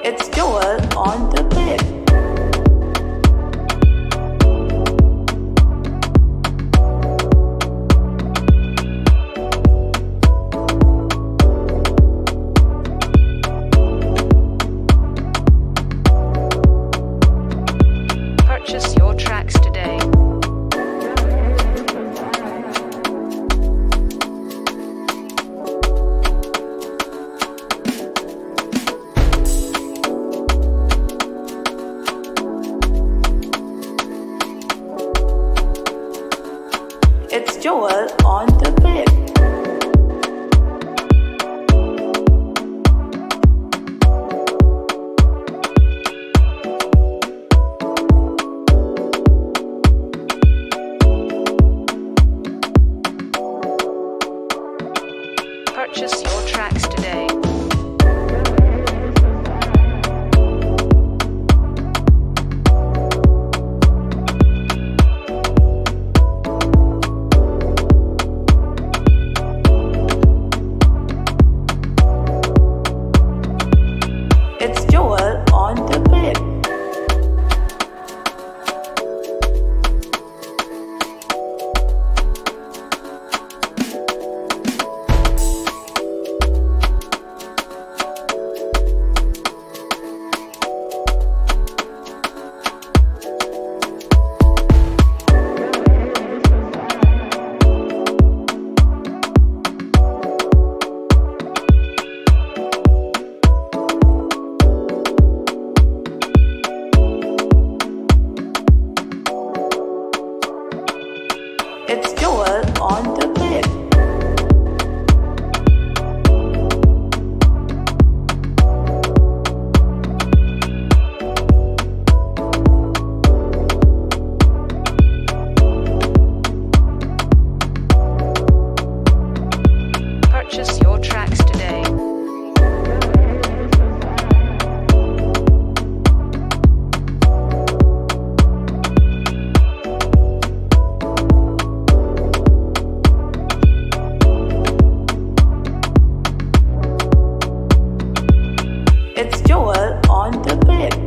It's Joel on the bed. Purchase your tracks today. It's Joel on the bed. Purchase your tracks today. It's Joel on the bed. It's Joel on the bed. Purchase your tracks today. It's Joel on the bed.